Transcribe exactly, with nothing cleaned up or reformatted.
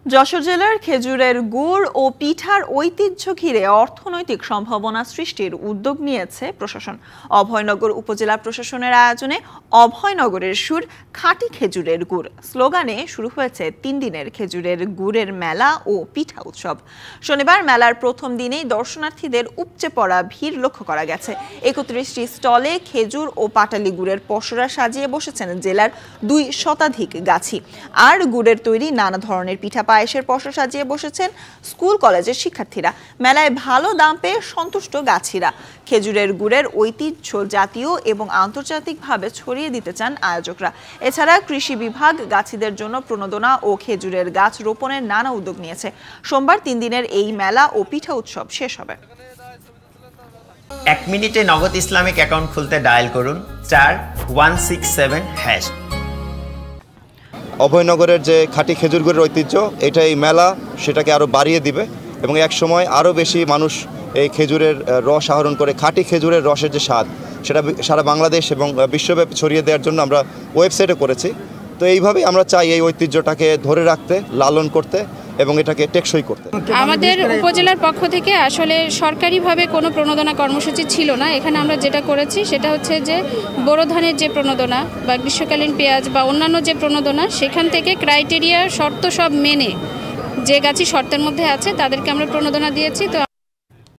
যশোর জেলার খেজুরের গুড় ও পিঠার ঐতিহ্য ঘিরে অর্থনৈতিক সম্ভাবনা সৃষ্টির উদ্যোগ নিয়েছে প্রশাসন। অভয়নগর উপজেলা প্রশাসনের আয়োজনে অভয়নগরের সুর খাঁটি খেজুরের গুড় স্লোগানে শুরু হয়েছে তিন দিনের খেজুরের গুড়ের মেলা ও পিঠা উৎসব। শনিবার মেলার প্রথম দিনেই দর্শনার্থীদের উপচে পড়া ভিড় লক্ষ্য করা গেছে। একত্রিশটি স্টলে খেজুর ও পাটালি গুড়ের পসরা সাজিয়ে বসেছেন জেলার দুই শতাধিক গাছি। আর গুড়ের তৈরি নানা ধরনের পিঠা পায়েসের পসরা সাজিয়ে বসেছেন স্কুল কলেজের শিক্ষার্থীরা। মেলায় ভালো দাম পেয়ে সন্তুষ্ট গাছিরা। খেজুরের গুড়ের ঐতিহ্য জাতীয় এবং আন্তর্জাতিকভাবে ছড়িয়ে দিতে চান আয়োজকরা। এছাড়া কৃষি বিভাগ গাছিদের জন্য প্রণোদনা ও খেজুরের গাছ রোপণের নানা উদ্যোগ নিয়েছে। সোমবার তিন দিনের এই মেলা ও পিঠা উৎসব শেষ হবে। এক মিনিটে নগদ ইসলামিক অ্যাকাউন্ট খুলতে ডায়াল করুন চার ওয়ান সিক্স সেভেন হ্যাশ। অভয়নগরের যে খাঁটি খেজুর গুড়ের ঐতিহ্য, এটা এই মেলা সেটাকে আরও বাড়িয়ে দিবে এবং এক সময় আরও বেশি মানুষ এই খেজুরের রস আহরণ করে খাঁটি খেজুরের রসের যে স্বাদ সেটা সারা বাংলাদেশ এবং বিশ্বব্যাপী ছড়িয়ে দেওয়ার জন্য আমরা ওয়েবসাইটে করেছি। তো এইভাবেই আমরা চাই এই ঐতিহ্যটাকে ধরে রাখতে, লালন করতে এবং এটাকে টেকসই করতে। আমাদের উপজেলার পক্ষ থেকে আসলে সরকারিভাবে কোনো প্রণোদনা কর্মসূচি ছিল না। এখানে আমরা যেটা করেছি সেটা হচ্ছে যে বোরো ধানের যে প্রণোদনা বা গ্রীষ্মকালীন পেঁয়াজ বা অন্যান্য যে প্রণোদনা, সেখান থেকে ক্রাইটেরিয়া শর্ত সব মেনে যে গাছি শর্তের মধ্যে আছে তাদেরকে আমরা প্রণোদনা দিয়েছি। তো